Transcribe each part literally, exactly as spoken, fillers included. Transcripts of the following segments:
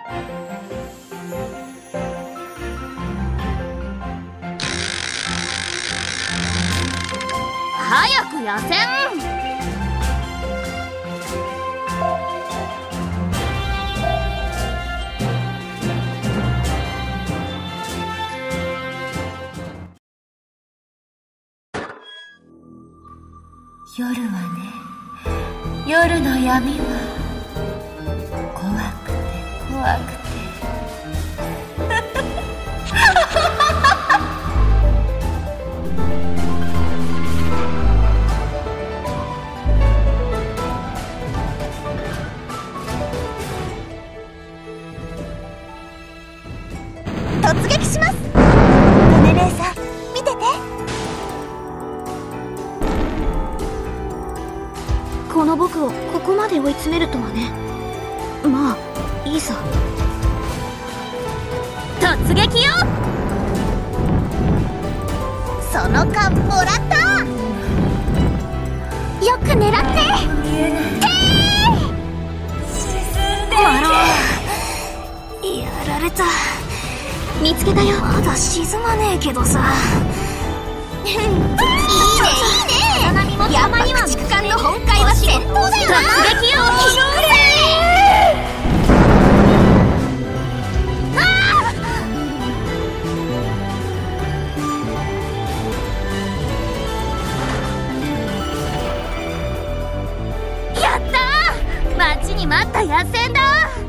早く野戦。 夜はね、夜の闇は怖くて怖くて突撃します。トネ姉さん、見てて。 この僕をここまで追い詰めるとはね。まあいいさ。突撃よ。 その勘もらった。よく狙って。 マロン、やられた。見つけたよ。まだ沈まねえけどさ。 いいねいいね。山には駆逐艦の本会は戦闘だよな。 突撃よ。やったー。待ちに待った野戦だ。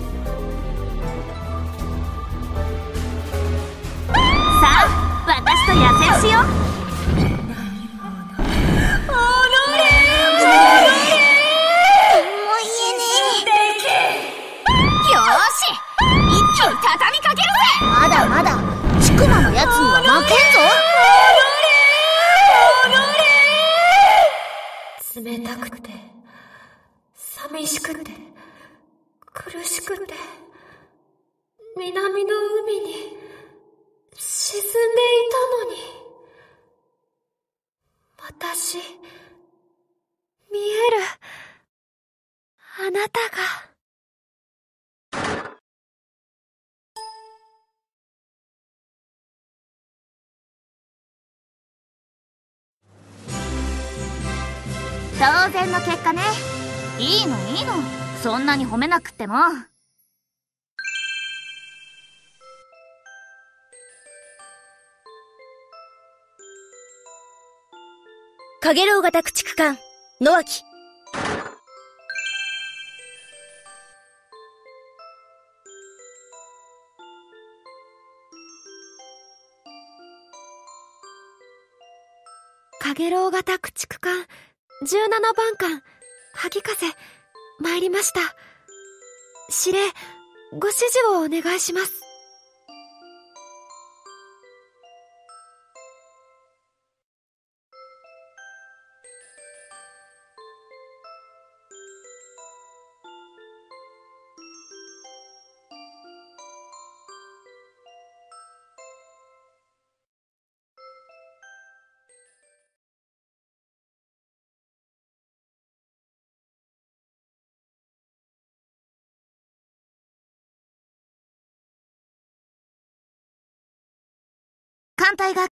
私と野戦しよう。 おのれもう言えねえ。よーし、一気に畳みかけるぜ。まだまだちくまのやつには負けんぞ。 冷たくて寂しくて苦しくて南の海に沈んでいたのに、私、見える、あなたが。 当然の結果ね。いいのいいの、そんなに褒めなくっても。 カゲロウ型駆逐艦野脇。 カゲロウ型駆逐艦じゅうななばん艦萩風参りました。司令、ご指示をお願いします。 艦隊が